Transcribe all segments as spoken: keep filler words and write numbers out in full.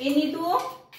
ए नीतू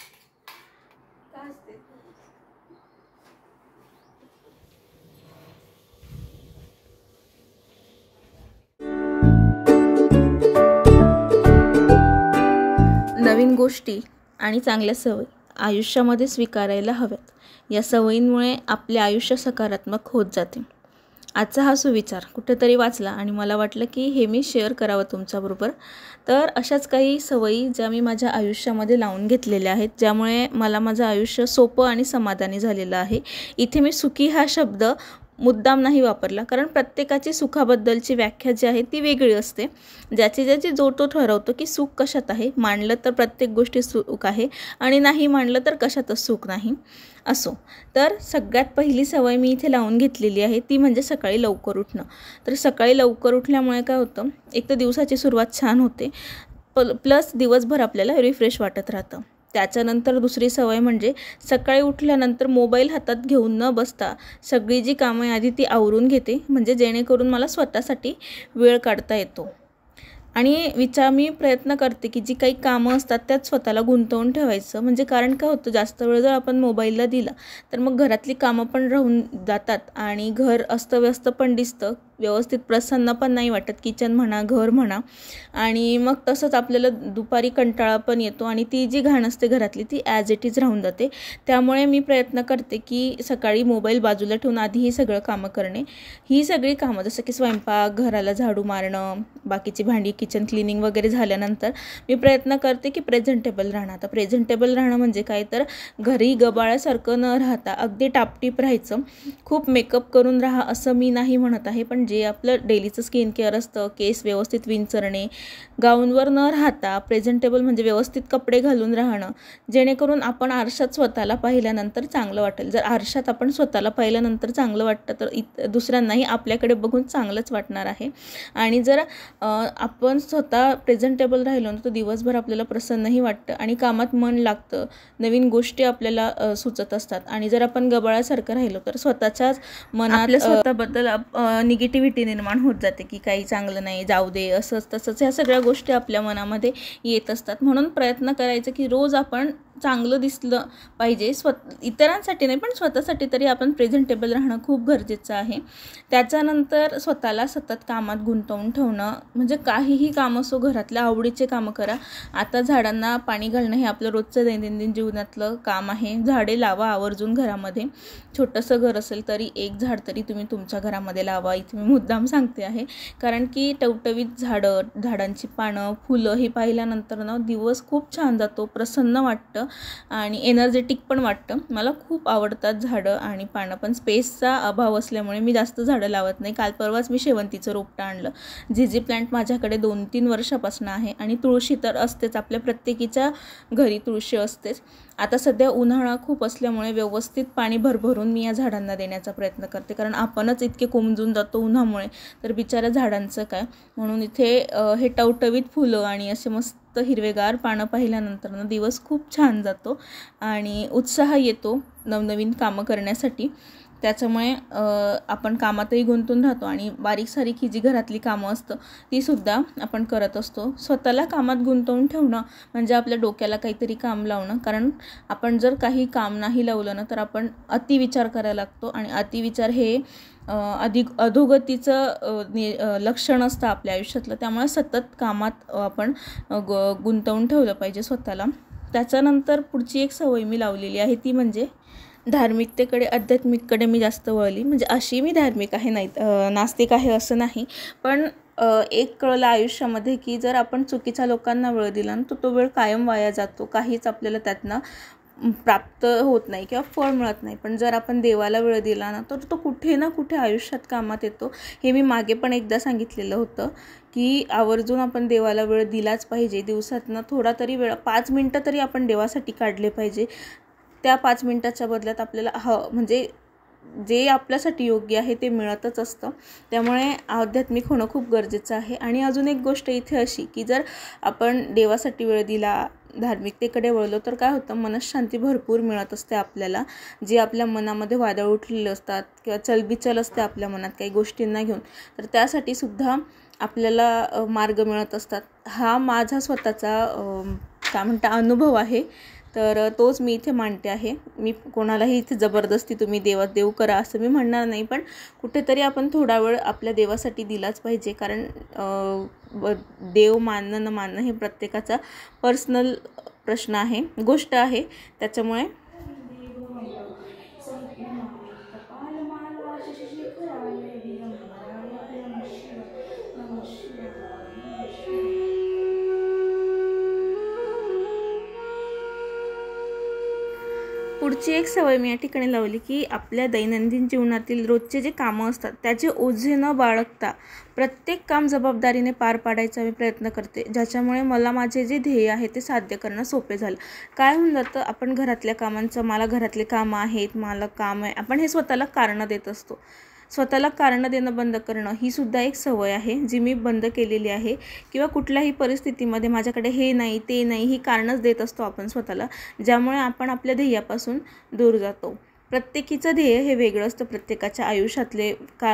नवीन गोष्टी आणि चांगल्या सवयी आयुष्यामध्ये स्वीकारायला हव्यात. या सवयींमुळे आपले आयुष्य सकारात्मक होत जाते. आजचा हा सुविचार कुठेतरी वाचला आणि मला वाटलं की हे मी शेअर करावं तुमच्याबरोबर. तर अशाच काही सवयी ज्या मी माझ्या आयुष्यामध्ये लावून घेतलेल्या आहेत, ज्यामुळे मला माझं आयुष्य सोपं आणि समाधानी झालेलं आहे. इथे मी सुखी हा शब्द मुद्दाम नाही वापरला, कारण प्रत्येकाची सुखाबद्दलची व्याख्या जी आहे ती वेगळी असते. ज्याची ज्याची जो तो ठरवतो की सुख कशात आहे. मानलं तर प्रत्येक गोष्टी सुख आहे आणि नाही मानलं तर कशातच सुख नाही. असो, तर सगळ्यात पहिली सवय मी इथे लावून घेतलेली आहे ती म्हणजे सकाळी लवकर उठणं. तर सकाळी लवकर उठल्यामुळे काय होतं, एक तर दिवसाची सुरुवात छान होते, प प्लस दिवसभर आपल्याला रिफ्रेश वाटत राहतं. त्याच्यानंतर दुसरी सवय म्हणजे सकाळी उठल्यानंतर मोबाईल हातात घेऊन न बसता सगळी जी कामं आधी ती आवरून घेते, म्हणजे जेणेकरून मला स्वतःसाठी वेळ काढता येतो. आणि विचार मी प्रयत्न करते की जी काही कामं असतात त्यात स्वतःला गुंतवून ठेवायचं. म्हणजे कारण काय होतं, जास्त वेळ जर आपण मोबाईलला दिला तर मग घरातली कामं पण राहून जातात आणि घर अस्तव्यस्त पण दिसतं, व्यवस्थित प्रसन्न पण नाही वाटत, किचन म्हणा घर म्हणा. आणि मग तसंच आपल्याला दुपारी कंटाळा पण येतो आणि ती जी घाण असते घरातली ती ॲज इट इज राहून जाते. त्यामुळे मी प्रयत्न करते की सकाळी मोबाईल बाजूला ठेवून आधी ही सगळं कामं करणे. ही सगळी कामं जसं की स्वयंपाक, घराला झाडू मारणं, बाकीची भांडी, किचन क्लिनिंग वगैरे झाल्यानंतर मी प्रयत्न करते की प्रेझेंटेबल राहणं. आता प्रेझेंटेबल राहणं म्हणजे काय, तर घरी गबाळ्यासारखं न राहता अगदी टापटीप राहायचं. खूप मेकअप करून राहा असं मी नाही म्हणत आहे, पण जे आपलं डेलीचं स्किन केअर असतं, केस व्यवस्थित विंचरणे, गाऊनवर न राहता प्रेझेंटेबल म्हणजे व्यवस्थित कपडे घालून राहणं, जेणेकरून आपण आरशात स्वतःला पाहिल्यानंतर चांगलं वाटेल. जर आरशात आपण स्वतःला पाहिल्यानंतर चांगलं वाटतं तर इत दुसऱ्यांनाही आपल्याकडे बघून चांगलंच वाटणार आहे. आणि जर आपण स्वतः प्रेझेंटेबल राहिलो ना तर दिवसभर आपल्याला प्रसन्नही वाटतं आणि कामात मन लागतं, नवीन गोष्टी आपल्याला सुचत असतात. आणि जर आपण गबाळासारखं राहिलो तर स्वतःच्याच मनात स्वतःबद्दल निगेटिव्हिटी निर्माण होत जाते की काही चांगलं नाही, जाऊ दे, असंच तसंच, ह्या सगळ्या गोष्टी आपल्या मनामध्ये येत असतात. म्हणून प्रयत्न करायचं की रोज आपण चांगलं दिसलं पाहिजे. स्व इतरांसाठी नाही पण स्वतःसाठी तरी आपण प्रेझेंटेबल राहणं खूप गरजेचं आहे. त्याच्यानंतर स्वतःला सतत कामात गुंतवून ठेवणं, म्हणजे काहीही काम असो, घरातल्या आवडीचे कामं करा. आता झाडांना पाणी घालणं हे आपलं रोजचं दैनंदिन जीवनातलं काम आहे. झाडे लावा आवर्जून घरामध्ये. छोटंसं घर असेल तरी एक झाड तरी तुम्ही तुमच्या घरामध्ये लावा. इथे मी मुद्दाम सांगते आहे, कारण की टवटवीत झाडं, झाडांची पानं, फुलं हे पाहिल्यानंतर ना दिवस खूप छान जातो, प्रसन्न वाटतं आणि एनर्जेटिक पण वाटतं. मला खूप आवडतात झाडं आणि पानं, पण स्पेसचा अभाव असल्यामुळे मी जास्त झाडं लावत नाही. काल परवाच मी शेवंतीचं रोपटं आणलं. झिझी प्लांट माझ्याकडे दोन तीन वर्षापासून आहे आणि तुळशी तर असतेच, आपल्या प्रत्येकीच्या घरी तुळशी असतेच. आता सध्या उन्हाळा खूप असल्यामुळे व्यवस्थित पाणी भरभरून मी या झाडांना देण्याचा प्रयत्न करते, कारण आपणच इतके कोमजून जातो उन्हामुळे, तर बिचाऱ्या झाडांचं काय. म्हणून इथे हे टवटवीत फुलं आणि असे मस्त हिरवेगार पानं पाहिल्यानंतर ना दिवस खूप छान जातो आणि उत्साह येतो नवनवीन कामं करण्यासाठी. त्याच्यामुळे आपण कामातही गुंतून राहतो आणि बारीक सारीक ही जी घरातली कामं असतं तीसुद्धा आपण करत असतो. स्वतःला कामात गुंतवून ठेवणं म्हणजे आपल्या डोक्याला काहीतरी काम लावणं, कारण आपण जर काही काम नाही लावलं ना तर आपण अतिविचार करायला लागतो आणि अतिविचार हे अधिक अधोगतीचं लक्षण असतं आपल्या आयुष्यातलं. त्यामुळे सतत कामात आपण ग गुंतवून ठेवलं पाहिजे स्वतःला. त्याच्यानंतर पुढची एक सवय मी लावलेली आहे ती म्हणजे धार्मिकतेकडे, आध्यात्मिककडे मी जास्त वळली. म्हणजे अशी मी धार्मिक आहे नाही, नास्तिक आहे असं नाही, पण एक कळलं आयुष्यामध्ये की जर आपण चुकीच्या लोकांना वेळ दिला ना तर तो वेळ कायम वाया जातो, काहीच आपल्याला त्यातनं प्राप्त होत नाही किंवा फळ मिळत नाही. पण जर आपण देवाला वेळ दिला ना तर तो कुठे ना कुठे आयुष्यात कामात येतो. हे मी मागे पण एकदा सांगितलेलं होतं की आवर्जून आपण देवाला वेळ दिलाच पाहिजे. दिवसातनं थोडा तरी वेळ, पाच मिनटं तरी आपण देवासाठी काढले पाहिजे. त्या पाच मिनटाच्या बदल्यात आपल्याला ह म्हणजे जे आपल्यासाठी योग्य आहे ते मिळतच असतं. त्यामुळे आध्यात्मिक होणं खूप गरजेचं आहे. आणि अजून एक गोष्ट इथे अशी की जर आपण देवासाठी वेळ दिला, धार्मिकतेकडे वळलो तर काय होतं, मनःशांती भरपूर मिळत असते आपल्याला. जे आपल्या मनामध्ये वादळ उठलेले असतात किंवा चलबिचल असते आपल्या मनात काही गोष्टींना घेऊन, तर त्यासाठी सुद्धा आपल्याला मार्ग मिळत असतात. हा माझा स्वतःचा काय म्हणता अनुभव आहे, तर तोच मी इथे मांडते आहे. मी कोणालाही इथे जबरदस्ती तुम्ही देवात देव करा असं मी म्हणणार नाही, पण कुठेतरी आपण थोडा वेळ आपल्या देवासाठी दिलाच पाहिजे. कारण देव मानणं न मानणं हे प्रत्येकाचा पर्सनल प्रश्न आहे, गोष्ट आहे. त्याच्यामुळे पुढची एक सवय मी या ठिकाणी लावली की आपल्या दैनंदिन जीवनातील रोजचे जे कामं असतात त्याचे ओझे न बाळगता प्रत्येक काम जबाबदारीने पार पाडायचा मी प्रयत्न करते, ज्याच्यामुळे मला माझे जे ध्येय आहे ते साध्य करणं सोपे झालं. काय होऊन जातं, आपण घरातल्या कामांचं मला घरातले कामं आहेत, मला काम आहे, आपण हे स्वतःला कारणं देत असतो. स्वतःला कारणं देणं बंद करणं ही सुद्धा एक सवय आहे जी मी बंद केलेली आहे. किंवा कुठल्याही परिस्थितीमध्ये माझ्याकडे हे नाही ते नाही ही कारणंच देत असतो आपण स्वतःला, ज्यामुळे आपण आपल्या ध्येयापासून दूर जातो. प्रत्येकीचं ध्येय हे वेगळं असतं. प्रत्येकाच्या आयुष्यातले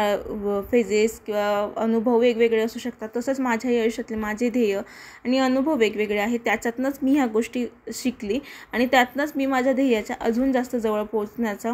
का फेजेस किंवा अनुभव वेगवेगळे असू शकतात. तसंच माझ्याही आयुष्यातले माझे ध्येय आणि अनुभव वेगवेगळे आहेत. त्याच्यातनंच मी ह्या गोष्टी शिकली आणि त्यातनंच मी माझ्या ध्येयाच्या अजून जास्त जवळ पोहोचण्याचा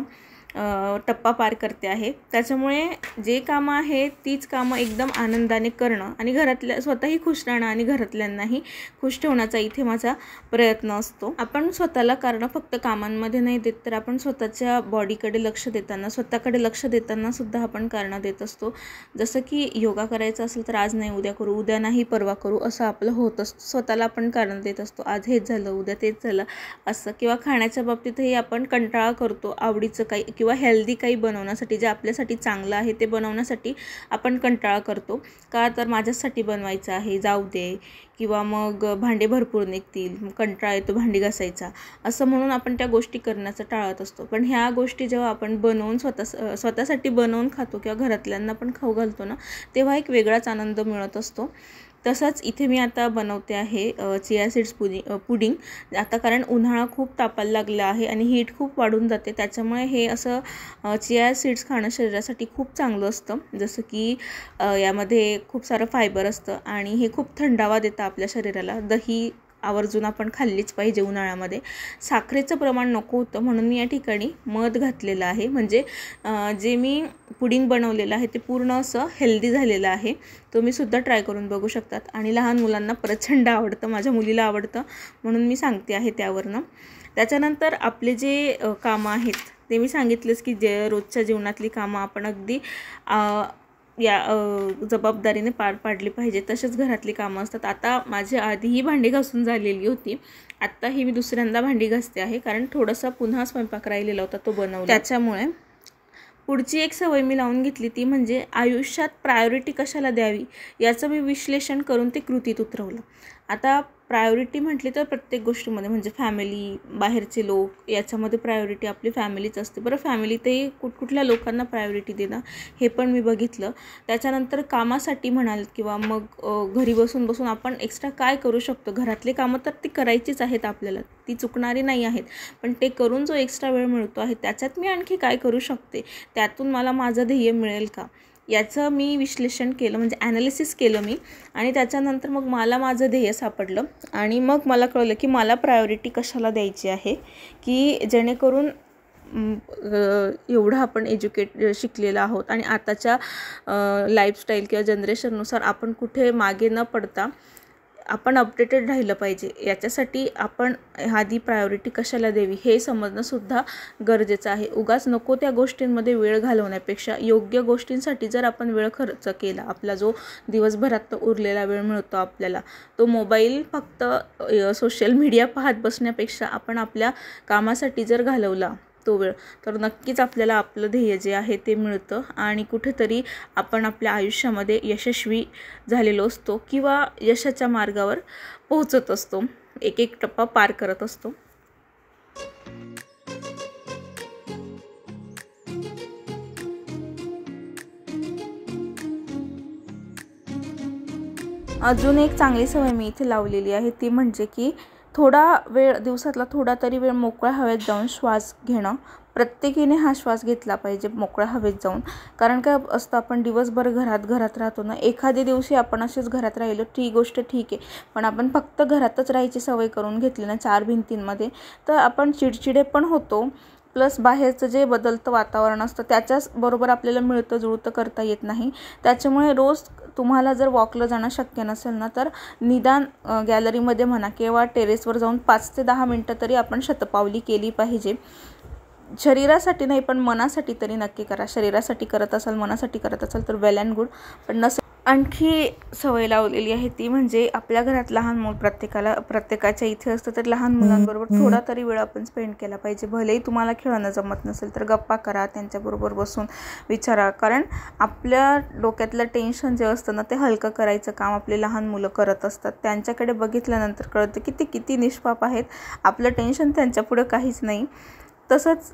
टप्पा पार करते आहे. त्याच्यामुळे जे कामं आहे तीच कामं एकदम आनंदाने करणं आणि घरातल्या स्वतःही खुश राहणं आणि घरातल्यांनाही खुश ठेवण्याचा इथे माझा प्रयत्न असतो. आपण स्वतःला कारणं फक्त कामांमध्ये नाही देत, तर आपण स्वतःच्या बॉडीकडे लक्ष देताना, स्वतःकडे लक्ष देताना सुद्धा आपण कारणं देत असतो. जसं की योगा करायचं असेल तर आज नाही उद्या करू, उद्या नाही परवा करू असं आपलं होत असतं. स्वतःला आपण कारण देत असतो, आज हेच झालं उद्या तेच झालं असं. किंवा खाण्याच्या बाबतीतही आपण कंटाळा करतो, आवडीचं काही किंवा हेल्दी काही बनवण्यासाठी, जे आपल्यासाठी चांगलं आहे ते बनवण्यासाठी आपण कंटाळा करतो. का तर माझ्यासाठी बनवायचं आहे, जाऊ दे, किंवा मग भांडे भरपूर निघतील, कंटाळा येतो भांडी घासायचा असं म्हणून आपण त्या गोष्टी करण्याचं टाळत असतो. पण ह्या गोष्टी जेव्हा आपण बनवून स्वतः स्वतःसाठी बनवून खातो किंवा घरातल्यांना पण खाऊ घालतो ना, तेव्हा एक वेगळाच आनंद मिळत असतो. तसंच इथे मी आता बनवते आहे चिया सीड्स पुडिंग पुडिंग आता कारण उन्हाळा खूप तापायला लागला आहे आणि हीट खूप वाढून जाते. त्याच्यामुळे हे असं चिया सीड्स खाणं शरीरासाठी खूप चांगलं असतं. जसं की यामध्ये खूप सारं फायबर असतं आणि हे खूप थंडावा देतं आपल्या शरीराला. दही आवर्जून आपण खाल्लीच पाहिजे उन्हाळ्यामध्ये. साखरेचं प्रमाण नको होतं म्हणून मी या ठिकाणी मध घातलेलं आहे. म्हणजे जे मी पुडिंग बनवलेलं आहे ते पूर्ण असं हेल्दी झालेलं आहे. तुम्ही सुद्धा ट्राय करून बघू शकतात. आणि लहान मुलांना प्रचंड आवडतं, माझ्या मुलीला आवडतं म्हणून मी सांगते आहे त्यावरनं. त्याच्यानंतर आपले जे कामं आहेत ते मी सांगितलेच की जे रोजच्या जीवनातली कामं आपण अगदी या जबाबदारीने पार पाडली पाहिजे. तसेच घरातली कामं असतात. आता माझी आधीही भांडी घासून झालेली होती, आत्ताही मी दुसऱ्यांदा भांडी घासते आहे कारण थोडासा पुन्हा स्वयंपाक राहिलेला होता तो बनवला. त्याच्यामुळे पुढची एक सवय मी लावून घेतली ती म्हणजे आयुष्यात प्रायोरिटी कशाला द्यावी याचं मी विश्लेषण करून ते कृतीत उतरवलं. आता प्रायोरिटी म्हटली तर प्रत्येक गोष्टीमध्ये म्हणजे फॅमिली, बाहेरचे लोक, याच्यामध्ये प्रायोरिटी आपली फॅमिलीच असते. बरं फॅमिलीतही कुठकुठल्या लोकांना प्रायोरिटी देणं हे पण मी बघितलं. त्याच्यानंतर कामासाठी म्हणाल किंवा मग घरी बसून बसून आपण एक्स्ट्रा काय करू शकतो. घरातले कामं तर ती करायचीच आहेत आपल्याला, ती चुकणारी नाही आहेत, पण ते करून जो एक्स्ट्रा वेळ मिळतो आहे त्याच्यात मी आणखी काय करू शकते, त्यातून मला माझं ध्येय मिळेल का याचं मी विश्लेषण केलं, म्हणजे ॲनालिसिस केलं मी. आणि त्याच्यानंतर मग मला माझं ध्येय सापडलं आणि मग मला कळलं की मला प्रायोरिटी कशाला द्यायची आहे, की जेणेकरून एवढं आपण एज्युकेट शिकलेलं आहोत आणि आताच्या लाईफस्टाईल किंवा जनरेशननुसार आपण कुठे मागे न पडता आपण अपडेटेड राहिलं पाहिजे. याच्यासाठी आपण आधी प्रायोरिटी कशाला द्यावी हे समजणंसुद्धा गरजेचं आहे. उगाच नको त्या गोष्टींमध्ये वेळ घालवण्यापेक्षा योग्य गोष्टींसाठी जर आपण वेळ खर्च केला, आपला जो दिवसभरात उरलेला वेळ मिळतो आपल्याला, तो मोबाईल फक्त सोशल मीडिया पाहत बसण्यापेक्षा आपण आपल्या कामासाठी जर घालवला तो वेळ, तर नक्कीच आपल्याला आपलं ध्येय जे आहे ते मिळतं आणि कुठेतरी आपण आपल्या आयुष्यामध्ये यशस्वी झालेलो असतो किंवा यशाच्या मार्गावर पोहोचत असतो, एक एक टप्पा पार करत असतो. अजून एक चांगली सवय मी इथे लावलेली आहे ती म्हणजे की थोडा वेळ दिवसातला थोडा तरी वेळ मोकळ्या हवेत जाऊन श्वास घेणं, प्रत्येकीने हा श्वास घेतला पाहिजे मोकळ्या हवेत जाऊन. कारण काय असतं, आपण दिवसभर घरात घरात राहतो ना, एखाद्या दिवशी आपण असेच घरात राहिलो ती गोष्ट ठीक आहे, पण आपण फक्त घरातच राहायची सवय करून घेतली ना चार भिंतींमध्ये, तर आपण चिडचिडे पण होतो. प्लस बाहेरचं जे बदलतं वातावरण असतं त्याच्याच बरोबर आपल्याला मिळतं जुळतं करता येत नाही. त्याच्यामुळे रोज तुम्हाला जर वॉकला जाणं शक्य नसेल ना, तर निदान गॅलरीमध्ये म्हणा किंवा टेरेसवर जाऊन पाच ते दहा मिनटं तरी आपण शतपावली केली पाहिजे. शरीरासाठी नाही पण मनासाठी तरी नक्की करा. शरीरासाठी करत असाल, मनासाठी करत असाल तर वेल अँड गुड. पण नसेल, आणखी सवय लावलेली आहे ती म्हणजे आपल्या घरात लहान मूल प्रत्येकाला प्रत्येकाच्या इथे असतं, तर लहान मुलांबरोबर थोडा तरी वेळ आपण स्पेंड केला पाहिजे. भलेही तुम्हाला खेळणं जमत नसेल तर गप्पा करा, त्यांच्याबरोबर बसून विचारा. कारण आपल्या डोक्यातलं टेन्शन जे असतं ना ते हलकं करायचं काम आपले लहान मुलं करत असतात. त्यांच्याकडे बघितल्यानंतर कळतं की ते किती निष्पाप आहेत. आपलं टेन्शन त्यांच्यापुढं काहीच नाही. तसंच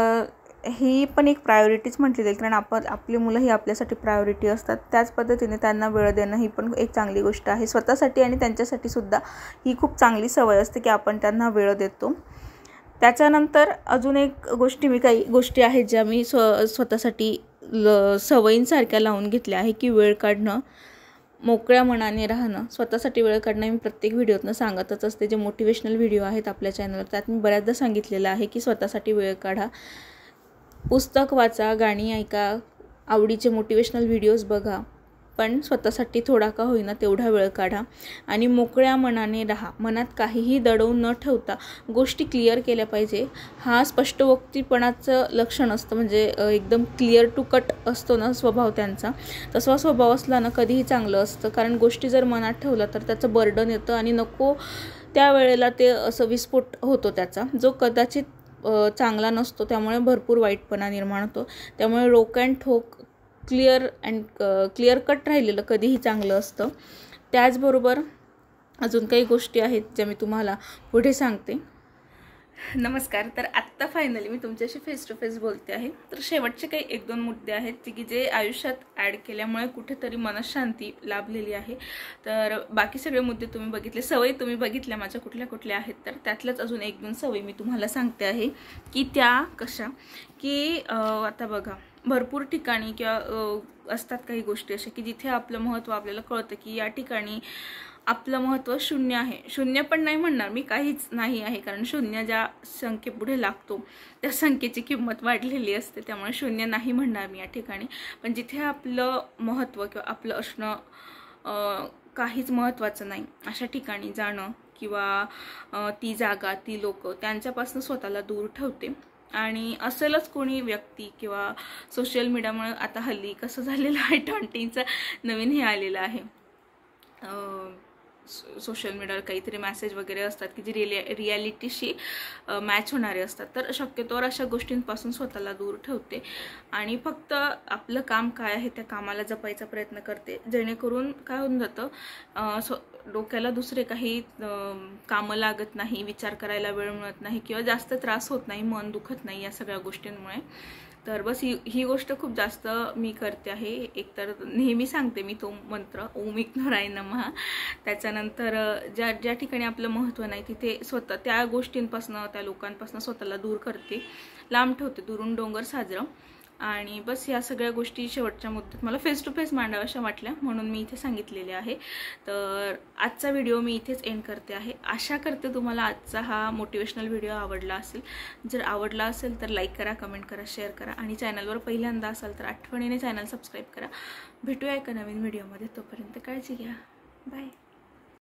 ही पण एक प्रायोरिटीच म्हटली जाईल, कारण आपण आपली मुलं ही आपल्यासाठी प्रायोरिटी असतात. त्याच पद्धतीने त्यांना वेळ देणं ही पण एक चांगली गोष्ट आहे. स्वतःसाठी आणि त्यांच्यासाठी सुद्धा ही खूप चांगली सवय असते की आपण त्यांना वेळ देतो. त्याच्यानंतर अजून एक गोष्टी मी काही गोष्टी आहेत ज्या मी स्व स्वतःसाठी ल सवयींसारख्या लावून घेतल्या आहे की वेळ काढणं, मोकळ्या मनाने राहणं. स्वतःसाठी वेळ काढणं मी प्रत्येक व्हिडिओतनं सांगतच असते. जे मोटिवेशनल व्हिडिओ आहेत आपल्या चॅनलवर त्यात मी बऱ्याचदा सांगितलेलं आहे की स्वतःसाठी वेळ काढा, पुस्तक वाचा, गाणी ऐका, आवडीचे मोटिवेशनल व्हिडिओज बघा, पण स्वतःसाठी थोडा का होईना तेवढा वेळ काढा आणि मोकळ्या मनाने राहा. मनात काहीही दडवून न ठेवता गोष्टी क्लिअर केल्या पाहिजे. हा स्पष्टवक्तीपणाचं लक्षण असतं, म्हणजे एकदम क्लिअर टू कट असतो ना स्वभाव त्यांचा, तसा स्वभाव असला ना कधीही चांगलं असतं. कारण गोष्टी जर मनात ठेवलं तर त्याचं बर्डन येतं आणि नको त्यावेळेला ते असं विस्फोट होतो त्याचा, जो कदाचित चांगला नसतो. त्यामुळे भरपूर वाईटपणा निर्माण होतो. त्यामुळे रोक अँड ठोक, क्लिअर अँड क्लिअर कट राहिलेलं कधीही चांगलं असतं. त्याचबरोबर अजून काही गोष्टी आहेत ज्या मी तुम्हाला पुढे सांगते. नमस्कार. तर आत्ता फायनली मी तुमच्याशी फेस टू फेस बोलते आहे. तर शेवटचे काही एक दोन मुद्दे आहेत की जे आयुष्यात ॲड केल्यामुळे कुठेतरी मनशांती लाभलेली आहे. तर बाकी सगळे मुद्दे तुम्ही बघितले, सवयी तुम्ही बघितल्या माझ्या कुठल्या कुठल्या आहेत. तर त्यातल्याच अजून एक दोन सवयी मी तुम्हाला सांगते आहे की त्या कशा की आता बघा, भरपूर ठिकाणी किंवा असतात काही गोष्टी अशा की जिथे आपलं महत्त्व आपल्याला कळतं की या ठिकाणी आपलं महत्त्व शून्य आहे. शून्य पण नाही म्हणणार मी, काहीच नाही आहे. कारण शून्य ज्या संख्येपुढे लागतो त्या संख्येची किंमत वाढलेली असते. त्यामुळे शून्य नाही म्हणणार मी या ठिकाणी. पण जिथे आपलं महत्त्व किंवा आपलं असणं काहीच महत्त्वाचं नाही अशा ठिकाणी जाणं किंवा ती जागा, ती लोक त्यांच्यापासून स्वतःला दूर ठेवते. आणि असेलच कोणी व्यक्ती किंवा सोशल मीडियामुळे आता हल्ली कसं झालेलं आहे, टॉन्टिंगचं नवीन हे आलेलं आहे. सोशल मीडियावर काहीतरी मेसेज वगैरे असतात की जे रिया रियालिटीशी मॅच होणारे असतात. तर शक्यतोवर अशा गोष्टींपासून स्वतःला दूर ठेवते आणि फक्त आपलं काम काय आहे त्या कामाला जपायचा प्रयत्न करते. जेणेकरून काय होऊन जातं, स्व डोक्याला दुसरे काही कामं लागत नाही, विचार करायला वेळ मिळत नाही किंवा जास्त त्रास होत नाही, मन दुखत नाही या सगळ्या गोष्टींमुळे. तर बस ही ही गोष्ट खूप जास्त मी करते आहे. एकतर नेहमी सांगते मी तो मंत्र ओम विघ्नराय नमः. त्याच्यानंतर ज्या ज्या ठिकाणी आपलं महत्त्व नाही तिथे स्वतः त्या गोष्टींपासून, त्या लोकांपासून स्वतःला दूर करते, लांब ठेवते, दुरून डोंगर साजरं. आणि बस या सगळ्या गोष्टी शेवटच्या मुद्द्यात मला फेस टू फेस मांडाव्याशा वाटल्या म्हणून मी इथे सांगितलेले आहे. तर आजचा व्हिडिओ मी इथेच एंड करते आहे. आशा करते तुम्हाला आजचा हा मोटिवेशनल व्हिडिओ आवडला असेल. जर आवडला असेल तर लाईक करा, कमेंट करा, शेअर करा आणि चॅनलवर पहिल्यांदा असाल तर आठवणीने चॅनल सबस्क्राईब करा. भेटूया एका नवीन व्हिडिओमध्ये. तोपर्यंत काळजी घ्या. बाय.